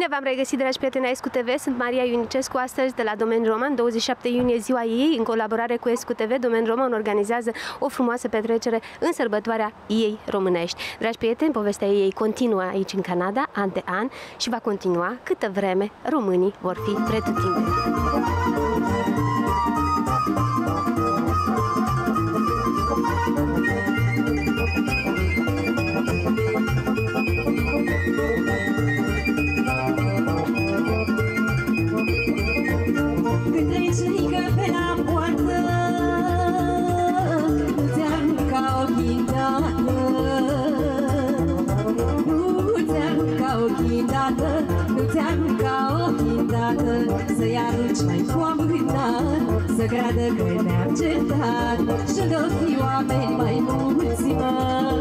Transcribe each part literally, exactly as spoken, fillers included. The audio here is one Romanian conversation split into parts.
Bine v-am regăsit, dragi prieteni ai Escu T V. Sunt Maria Ionicescu, astăzi de la Domen Roman, douăzeci și șapte iunie, ziua ei, în colaborare cu Escu T V. Domen Roman organizează o frumoasă petrecere în sărbătoarea ei românești. Dragi prieteni, povestea ei continuă aici în Canada, an de an, și va continua câtă vreme românii vor fi pretutindeni. Nu-ți arunca ochii dată, să-i arunci mai cu amânat, să creadă că ne-am certat și-o fi oameni mai mulți, mă.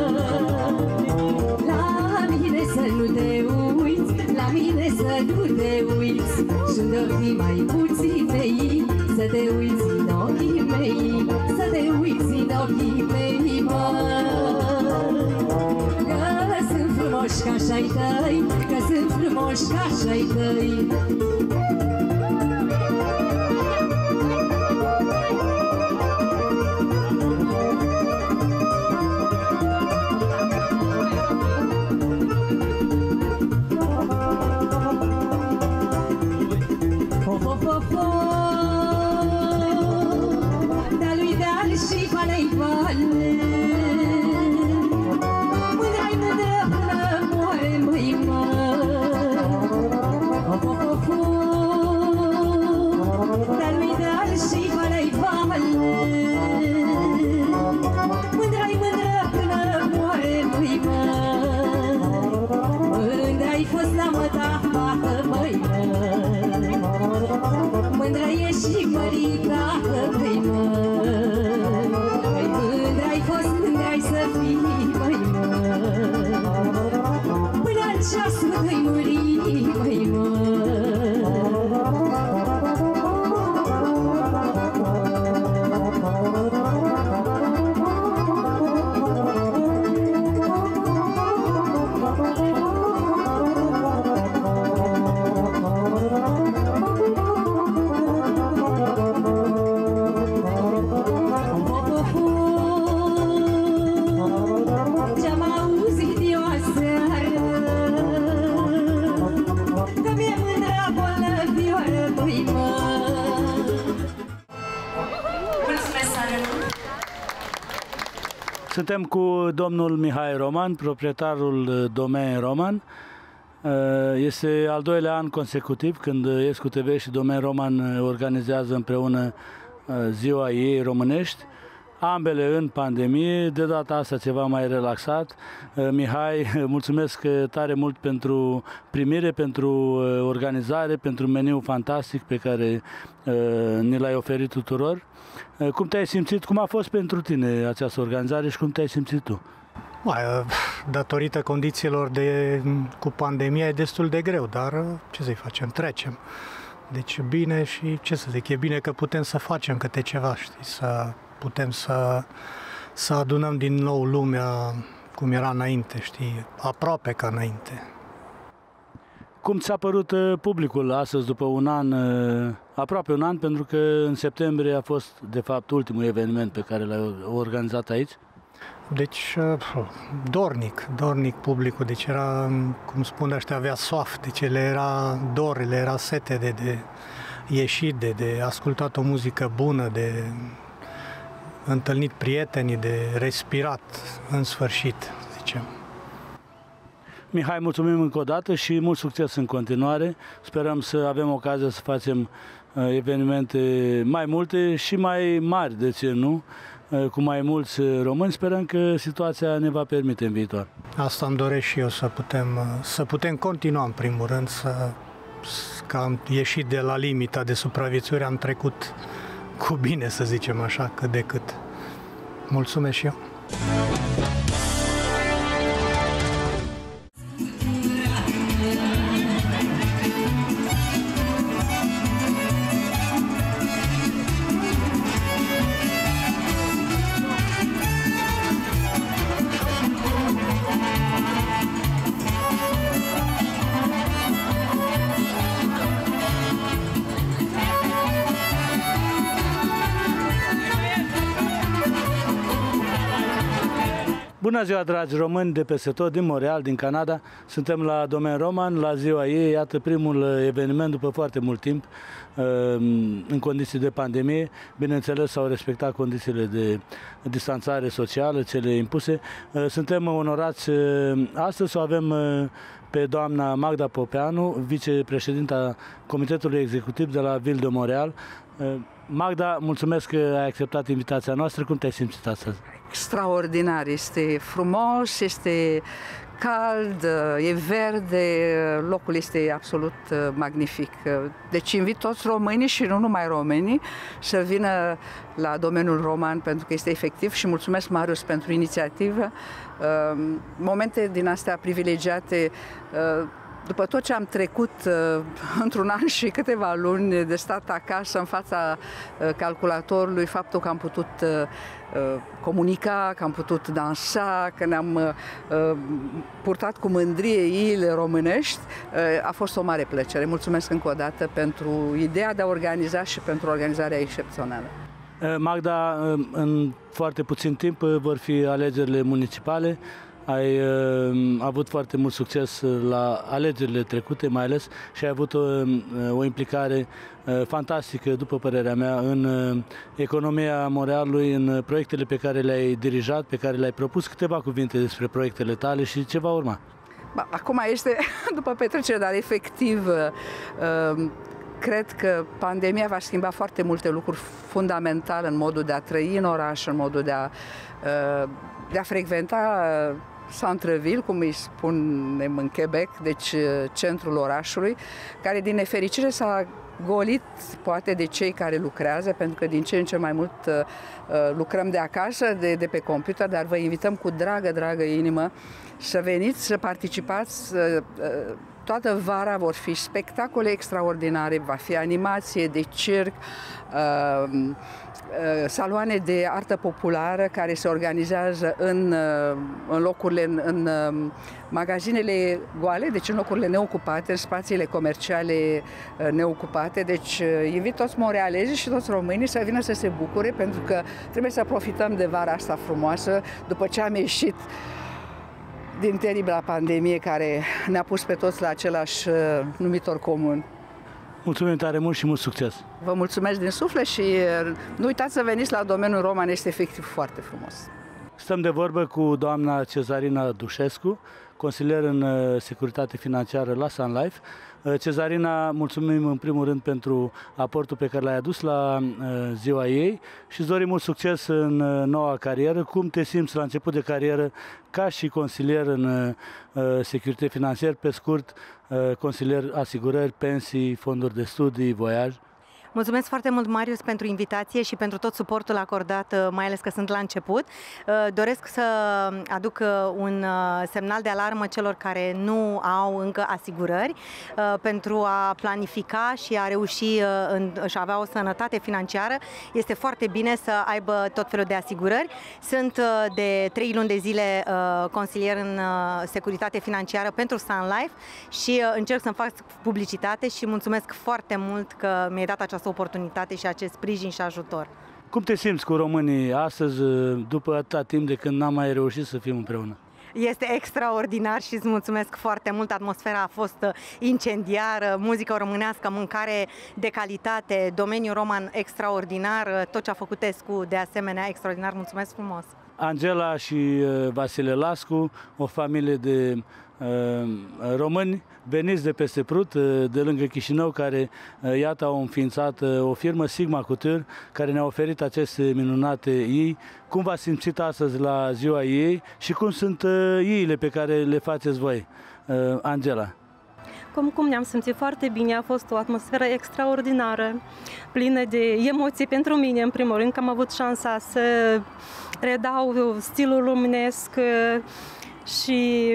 La mine să nu te uiți, la mine să nu te uiți, și-o fi mai puțin mei, să te uiți în ochii mei, să te uiți în ochii mei, mă. Că sunt frumoși ca așa-i tăi, că sunt frumoși ca așa-i tăi. Of, of, of, of, de-a-lui de-al și valei vale, mândra-i mândră până moare, măi, mă. Of, of, of, de-a-lui de-al și valei vale, mândra-i mândră până moare, măi, mă. Mândra-i fost la măta fată, măi, mă. Mândra e și măricată, măi, mă. Măi, mândra-i fost, mândra-i să fii, măi, mă. Până-n ceasul îi muri, măi, mă. Suntem cu domnul Mihai Roman, proprietarul Domen Roman. Este al doilea an consecutiv când Escu T V și Domen Roman organizează împreună ziua ei românești, ambele în pandemie, de data asta ceva mai relaxat. Mihai, mulțumesc tare mult pentru primire, pentru organizare, pentru meniul fantastic pe care ne l-ai oferit tuturor. Cum te-ai simțit? Cum a fost pentru tine această organizare și cum te-ai simțit tu? Mai, datorită condițiilor de, cu pandemia e destul de greu, dar ce să-i facem? Trecem. Deci bine și ce să zic, e bine că putem să facem câte ceva, știi, să putem să, să adunăm din nou lumea cum era înainte, știi, aproape ca înainte. Cum ți-a părut publicul astăzi, după un an, aproape un an, pentru că în septembrie a fost, de fapt, ultimul eveniment pe care l-ai organizat aici? Deci, dornic, dornic publicul, deci era, cum spun ăștia, avea soaf, deci le era dor, le era sete de, de ieșit, de, de ascultat o muzică bună, de întâlnit prietenii, de respirat, în sfârșit, zicem. Mihai, mulțumim încă o dată și mult succes în continuare. Sperăm să avem ocazia să facem evenimente mai multe și mai mari, de ce nu, cu mai mulți români. Sperăm că situația ne va permite în viitor. Asta îmi doresc și eu, să putem, să putem continua, în primul rând, să, că am ieșit de la limita de supraviețuire, am trecut cu bine, să zicem așa, cât de cât. Mulțumesc și eu! Bună ziua, dragi români de peste tot, din Montreal, din Canada. Suntem la Domaine Roman, la ziua ei, iată primul eveniment după foarte mult timp, în condiții de pandemie. Bineînțeles, s-au respectat condițiile de distanțare socială, cele impuse. Suntem onorați astăzi să o avem pe doamna Magda Popeanu, vicepreședinta Comitetului Executiv de la Ville de Montreal. Magda, mulțumesc că ai acceptat invitația noastră. Cum te-ai simțit astăzi? Extraordinar, este frumos, este cald, e verde, locul este absolut magnific. Deci invit toți românii și nu numai românii să vină la Domeniul Roman, pentru că este efectiv, și mulțumesc, Marius, pentru inițiativă. Momente din astea privilegiate, după tot ce am trecut uh, într-un an și câteva luni de stat acasă în fața uh, calculatorului, faptul că am putut uh, comunica, că am putut dansa, că ne-am uh, purtat cu mândrie iile românești, uh, a fost o mare plăcere. Mulțumesc încă o dată pentru ideea de a organiza și pentru organizarea excepțională. Magda, în foarte puțin timp vor fi alegerile municipale. Ai uh, avut foarte mult succes la alegerile trecute, mai ales, și ai avut o, o implicare uh, fantastică, după părerea mea, în uh, economia Montrealului, în proiectele pe care le-ai dirijat, pe care le-ai propus. Câteva cuvinte despre proiectele tale și ce va urma. Ba, acum este după petrecere, dar efectiv uh, cred că pandemia va schimba foarte multe lucruri fundamentale în modul de a trăi în oraș, în modul de a, uh, de a frecventa uh, centre-ville, cum îi spunem în Quebec, deci centrul orașului, care din nefericire s-a golit poate de cei care lucrează, pentru că din ce în ce mai mult uh, lucrăm de acasă, de, de pe computer, dar vă invităm cu dragă, dragă inimă să veniți, să participați. Uh, uh, toată vara vor fi spectacole extraordinare, va fi animație de circ, uh, saloane de artă populară care se organizează în, în locurile, în, în magazinele goale, deci în locurile neocupate, în spațiile comerciale neocupate. Deci invit toți montrealezii și toți românii să vină să se bucure, pentru că trebuie să profităm de vara asta frumoasă, după ce am ieșit din teribila pandemie care ne-a pus pe toți la același numitor comun. Mulțumim tare mult și mult succes! Vă mulțumesc din suflet și nu uitați să veniți la Domeniul Roman, este efectiv foarte frumos. Stăm de vorbă cu doamna Cezarina Dușescu, consilier în securitate financiară la Sun Life. Cezarina, mulțumim în primul rând pentru aportul pe care l-ai adus la ziua ei și îți dorim mult succes în noua carieră. Cum te simți la început de carieră ca și consilier în securitate financiară, pe scurt, consilier asigurări, pensii, fonduri de studii, voiaj? Mulțumesc foarte mult, Marius, pentru invitație și pentru tot suportul acordat, mai ales că sunt la început. Doresc să aduc un semnal de alarmă celor care nu au încă asigurări pentru a planifica și a reuși și avea o sănătate financiară. Este foarte bine să aibă tot felul de asigurări. Sunt de trei luni de zile consilier în securitate financiară pentru Sun Life și încerc să-mi fac publicitate și mulțumesc foarte mult că mi-ai dat această oportunitate și acest sprijin și ajutor. Cum te simți cu românii astăzi, după atâta timp de când n-am mai reușit să fim împreună? Este extraordinar și îți mulțumesc foarte mult. Atmosfera a fost incendiară, muzică românească, mâncare de calitate, domeniul roman extraordinar, tot ce a făcut Escu de asemenea extraordinar. Mulțumesc frumos! Angela și Vasile Lascu, o familie de uh, români veniți de peste Prut, de lângă Chișinău, care, iată, au înființat o firmă, Sigma Couture, care ne-a oferit aceste minunate iei. Cum v-ați simțit astăzi la ziua ei și cum sunt iile pe care le faceți voi, Angela? Cum, cum ne-am simțit foarte bine, a fost o atmosferă extraordinară, plină de emoții pentru mine, în primul rând, că am avut șansa să redau stilul românesc și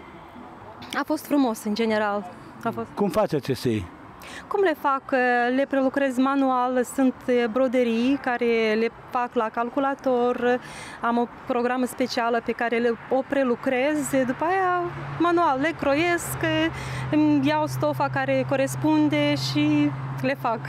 a fost frumos, în general. A fost... Cum faci aceste iei? Cum le fac? Le prelucrez manual, sunt broderii care le fac la calculator, am o programă specială pe care le, o prelucrez, după aia manual le croiesc, îmi iau stofa care corespunde și le fac.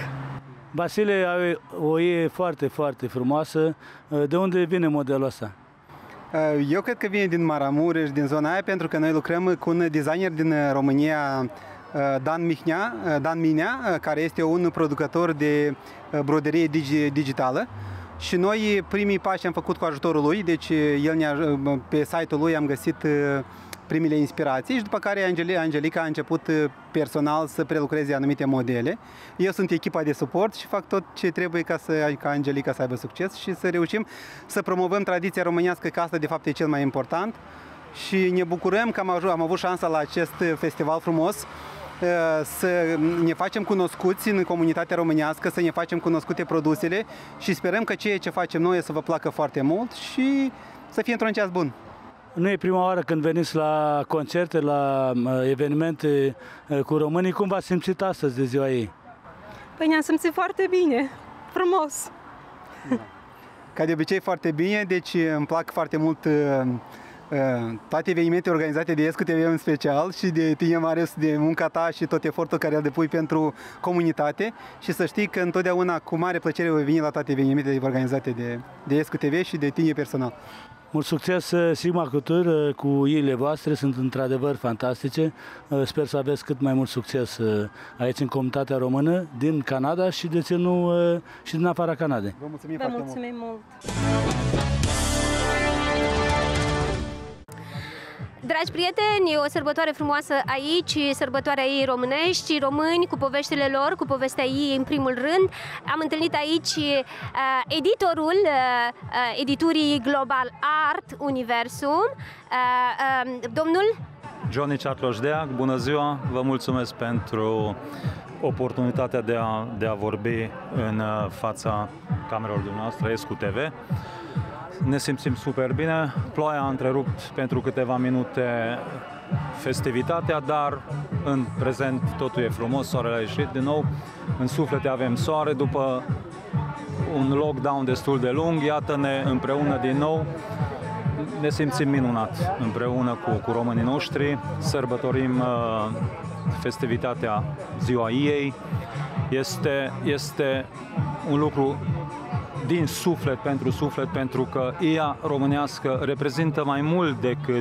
Vasile are o ie foarte, foarte frumoasă. De unde vine modelul ăsta? Eu cred că vine din Maramureș, din zona aia, pentru că noi lucrăm cu un designer din România, Dan Mihnea, Dan Minea, care este un producător de broderie digitală. Și noi primii pași am făcut cu ajutorul lui, deci el ne-a, pe site-ul lui am găsit primele inspirații și după care Angelica a început personal să prelucreze anumite modele. Eu sunt echipa de suport și fac tot ce trebuie ca, să, ca Angelica să aibă succes și să reușim să promovăm tradiția românească, că asta de fapt e cel mai important. Și ne bucurăm că am, avut, am avut șansa la acest festival frumos să ne facem cunoscuți în comunitatea românească, să ne facem cunoscute produsele și sperăm că ceea ce facem noi să vă placă foarte mult și să fie într-un ceas bun. Nu e prima oară când veniți la concerte, la evenimente cu românii. Cum v-ați simțit astăzi de ziua ei? Păi ne-am simțit foarte bine, frumos. Ca de obicei foarte bine, deci îmi plac foarte mult toate evenimentele organizate de ESCU T V în special și de tine, Marius, de munca ta și tot efortul care îl depui pentru comunitate și să știi că întotdeauna cu mare plăcere voi veni la toate evenimentele organizate de, de ESCU T V și de tine personal. Mult succes, Sigma Couture, cu iile voastre, sunt într-adevăr fantastice. Sper să aveți cât mai mult succes aici în comunitatea română, din Canada și de ce nu și din afara Canadei. Vă mulțumim Vă foarte mulțumim mult! mult. Dragi prieteni, o sărbătoare frumoasă aici, sărbătoarea ei românești, români cu poveștile lor, cu povestea ei în primul rând. Am întâlnit aici uh, editorul uh, editurii Global Art Universum, uh, uh, domnul Johnny Ciartloșdeac. Bună ziua, vă mulțumesc pentru oportunitatea de a, de a vorbi în fața camerelor dumneavoastră ESCU T V. Ne simțim super bine, ploaia a întrerupt pentru câteva minute festivitatea, dar în prezent totul e frumos, soarele a ieșit din nou, în suflete avem soare după un lockdown destul de lung, iată-ne împreună din nou, ne simțim minunat împreună cu, cu românii noștri, sărbătorim uh, festivitatea Ziua ei, este, este un lucru din suflet pentru suflet, pentru că ea românească reprezintă mai mult decât,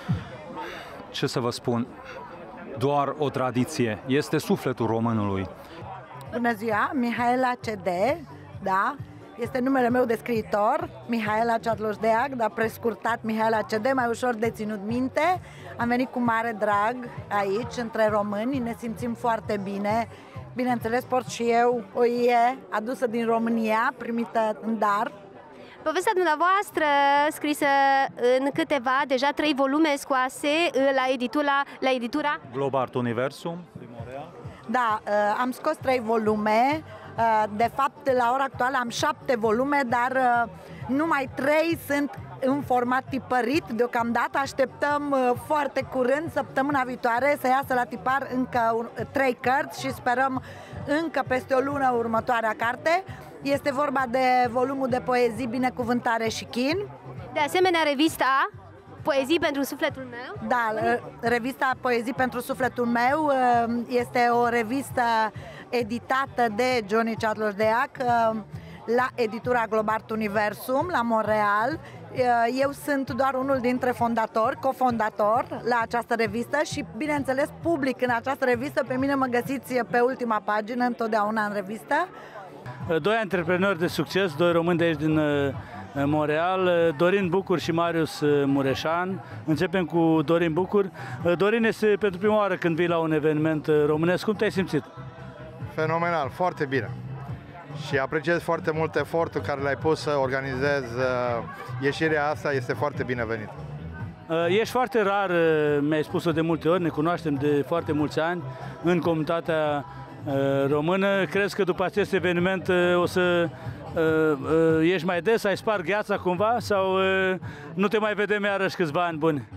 ce să vă spun, doar o tradiție. Este sufletul românului. Bună ziua, Mihaela C D, da, este numele meu de scriitor, Mihaela Ciartloșdeac, dar prescurtat Mihaela C D, mai ușor de ținut minte. Am venit cu mare drag aici, între români, ne simțim foarte bine. Bineînțeles, port și eu o ie adusă din România, primită în dar. Povestea dumneavoastră, scrisă în câteva, deja trei volume scoase la editura, la editura Global Art Universum din Montreal. Da, am scos trei volume. De fapt, la ora actuală am șapte volume, dar numai trei sunt în format tipărit. Deocamdată așteptăm foarte curând, săptămâna viitoare, să iasă la tipar încă trei cărți și sperăm încă peste o lună următoarea carte. Este vorba de volumul de poezii Binecuvântare și Chin. De asemenea, revista Poezii pentru sufletul meu. Da, revista Poezii pentru sufletul meu este o revistă editată de Johnny Ciartloșdeac la editura Global Art Universum, la Montreal. Eu sunt doar unul dintre fondatori, cofondator la această revistă și, bineînțeles, public în această revistă. Pe mine mă găsiți pe ultima pagină, întotdeauna în revistă. Doi antreprenori de succes, doi români de aici din Montreal, Dorin Bucur și Marius Mureșan. Începem cu Dorin Bucur. Dorin, este pentru prima oară când vii la un eveniment românesc. Cum te-ai simțit? Fenomenal, foarte bine. Și apreciez foarte mult efortul care l-ai pus să organizezi ieșirea asta, este foarte binevenit. Ești foarte rar, mi-ai spus-o de multe ori, ne cunoaștem de foarte mulți ani în comunitatea română. Crezi că după acest eveniment o să ieși mai des, ai spart gheața cumva sau nu te mai vedem iarăși câțiva ani buni?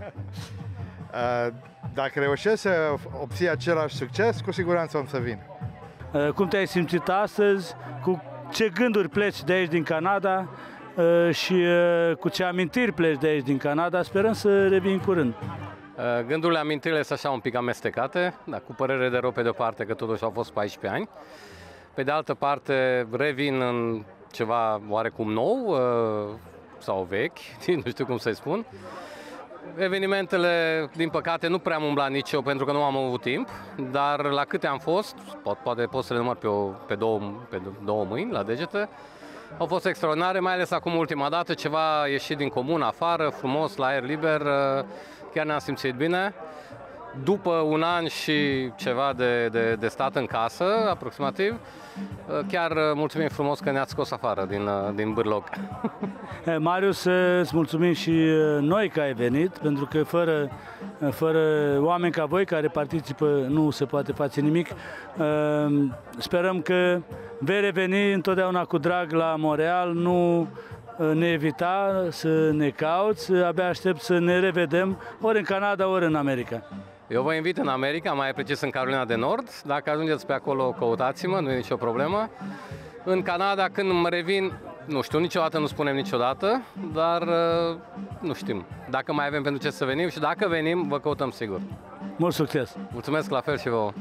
Dacă reușesc să obții același succes, cu siguranță om să vin. Cum te-ai simțit astăzi? Cu ce gânduri pleci de aici din Canada și cu ce amintiri pleci de aici din Canada? Sperăm să revin curând. Gândurile, amintirile sunt așa un pic amestecate, dar cu părere de rău pe de-o parte că totuși au fost paisprezece ani. Pe de altă parte revin în ceva oarecum nou, sau vechi, nu știu cum să-i spun. Evenimentele, din păcate, nu prea am umblat nici eu pentru că nu am avut timp, dar la câte am fost, poate pot să le număr pe, o, pe, două, pe două mâini, la degete, au fost extraordinare, mai ales acum ultima dată, ceva ieșit din comun, afară, frumos, la aer liber, chiar ne-am simțit bine. După un an și ceva de, de, de stat în casă, aproximativ, chiar mulțumim frumos că ne-ați scos afară din, din bârlog. Marius, îți mulțumim și noi că ai venit, pentru că fără, fără oameni ca voi care participă nu se poate face nimic. Sperăm că vei reveni întotdeauna cu drag la Montreal, nu ne evita să ne cauți, abia aștept să ne revedem ori în Canada, ori în America. Eu vă invit în America, mai precis în Carolina de Nord. Dacă ajungeți pe acolo, căutați-mă, nu e nicio problemă. În Canada, când mă revin, nu știu, niciodată nu spunem niciodată, dar nu știm. Dacă mai avem pentru ce să venim și dacă venim, vă căutăm sigur. Mult succes! Mulțumesc la fel și vouă!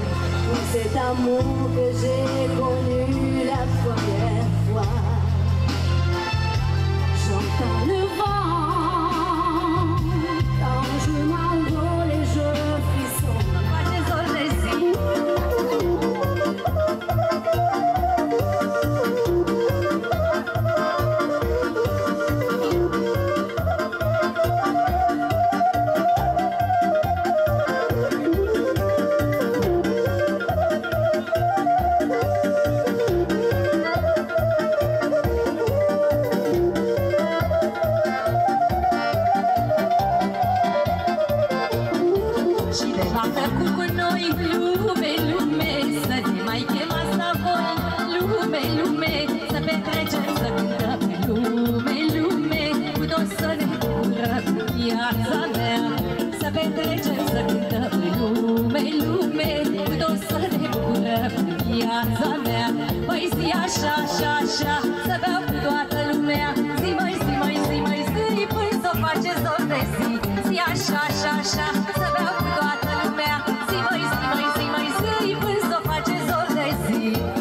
Păi zi așa, așa, așa, să beau cu toată lumea. Zi mai, zi mai, zi mai, zi, până s-o face zor de zi. Zi așa, așa, așa, să beau cu toată lumea. Zi mai, zi mai, zi mai, zi, până s-o face zor de zi.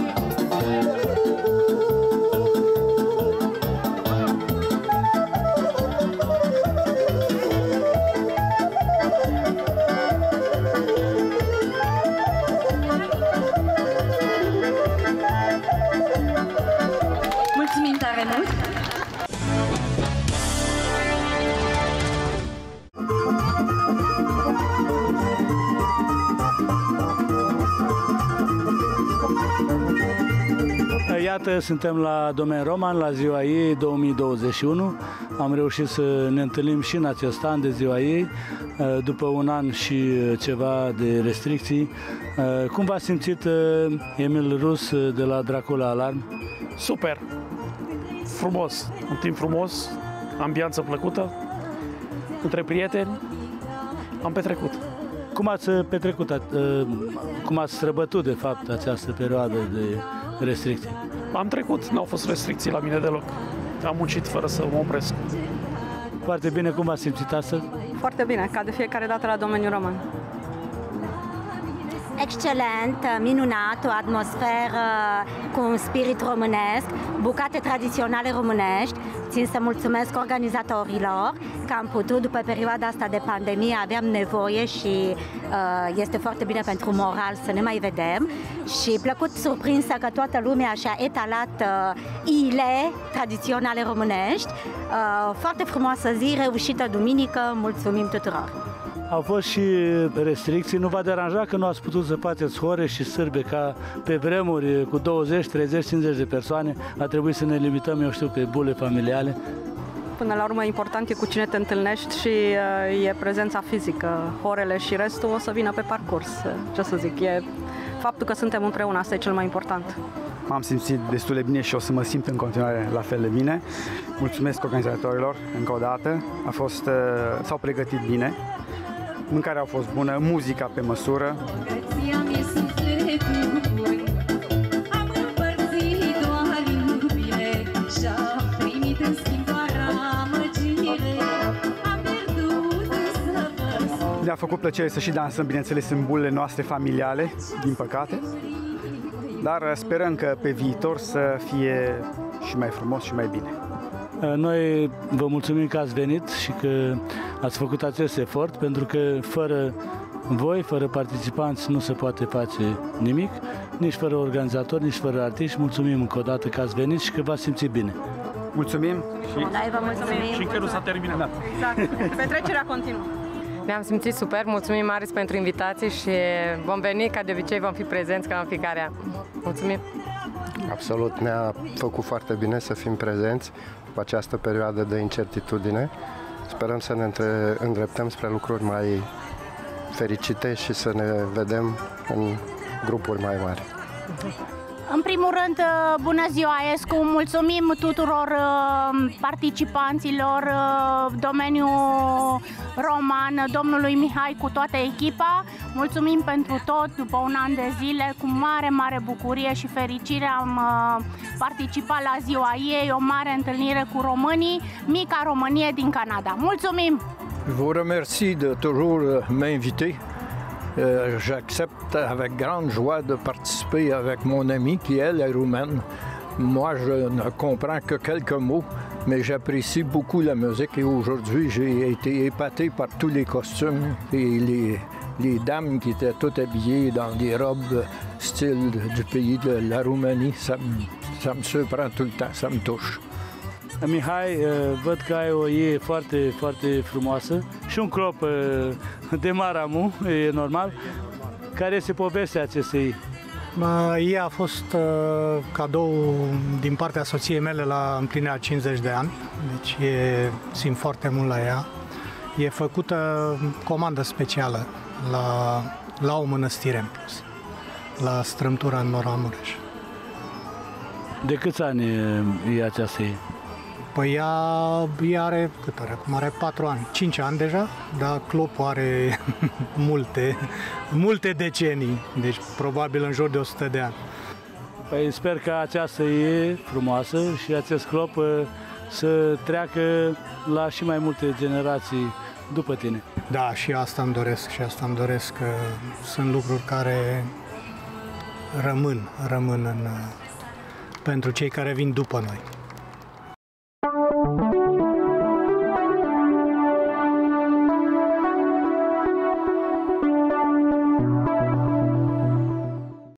Mulțumim tare mult! Iată, suntem la Domaine Roman, la ziua ei două mii douăzeci și unu. Am reușit să ne întâlnim și în acest an de ziua ei, după un an și ceva de restricții. Cum v-a simțit Emil Rus de la Dracula Alarm? Super! Frumos! Un timp frumos, ambianță plăcută, între prieteni, am petrecut. Cum ați petrecut, cum ați străbătut, de fapt, această perioadă de restricții? Am trecut, n-au fost restricții la mine deloc. Am muncit fără să mă opresc. Foarte bine, cum v-ați simțit astăzi? Foarte bine, ca de fiecare dată la Domeniul Roman. Excelent, minunat, o atmosferă cu un spirit românesc, bucate tradiționale românești. Țin să mulțumesc organizatorilor că am putut, după perioada asta de pandemie, aveam nevoie și uh, este foarte bine pentru moral să ne mai vedem. Și plăcut surprinsă că toată lumea și-a etalat uh, ile tradiționale românești. Uh, foarte frumoasă zi, reușită duminică, mulțumim tuturor! Au fost și restricții, nu v-a deranjat că nu ați putut să faceți hore și sârbe ca pe vremuri cu douăzeci, treizeci, cincizeci de persoane, a trebuit să ne limităm, eu știu, pe bule familiale? Până la urmă, important e cu cine te întâlnești și uh, e prezența fizică. Horele și restul o să vină pe parcurs. Ce să zic, e faptul că suntem împreună, asta e cel mai important. M-am simțit destul de bine și o să mă simt în continuare la fel de bine. Mulțumesc organizatorilor încă o dată, a fost, uh, s-au pregătit bine. Mâncarea a fost bună, muzica pe măsură. Ne-a făcut plăcere să și dansăm, bineînțeles, în bulele noastre familiale, din păcate. Dar sperăm că pe viitor să fie și mai frumos și mai bine. Noi vă mulțumim că ați venit și că ați făcut acest efort, pentru că fără voi, fără participanți, nu se poate face nimic, nici fără organizatori, nici fără artiști. Mulțumim încă o dată că ați venit și că v-ați simțit bine. Mulțumim și, Noi vă mulțumim. și încă nu s-a terminat. Da. Exact. Petrecerea continuă. Ne-am simțit super, mulțumim Marius pentru invitație și vom veni, ca de obicei vom fi prezenți ca în fiecare an. Mulțumim! Absolut, ne-a făcut foarte bine să fim prezenți după această perioadă de incertitudine. Sperăm să ne îndreptăm spre lucruri mai fericite și să ne vedem în grupuri mai mari. În primul rând, bună ziua, Escu! Mulțumim tuturor participanților, domeniul roman, domnului Mihai cu toată echipa. Mulțumim pentru tot, după un an de zile, cu mare, mare bucurie și fericire am participat la ziua ei, o mare întâlnire cu românii, mica Românie din Canada. Mulțumim! Je vous remercie de toujours m'inviter. Euh, J'accepte avec grande joie de participer avec mon amie qui, elle, est roumaine. Moi, je ne comprends que quelques mots, mais j'apprécie beaucoup la musique et aujourd'hui, j'ai été épaté par tous les costumes et les, les dames qui étaient toutes habillées dans des robes style du pays de la Roumanie. Ça me, ça me surprend tout le temps, ça me touche. Mihai, văd că ai o ie foarte, foarte frumoasă și un crop de Maramu, e normal. Care este povestea acestei? Ea a fost cadou din partea soției mele la împlinirea cincizeci de ani, deci e, țin foarte mult la ea. E făcută comandă specială la, la o mănăstire în plus, la Strâmtura în Maramureș. De câți ani e această ie? Păi ea, ea are, cât are acum? Are patru ani, cinci ani deja, dar clopul are multe, multe decenii, deci probabil în jur de o sută de ani. Păi sper că această e frumoasă și acest clop să treacă la și mai multe generații după tine. Da, și asta îmi doresc, și asta îmi doresc, că sunt lucruri care rămân, rămân în, pentru cei care vin după noi.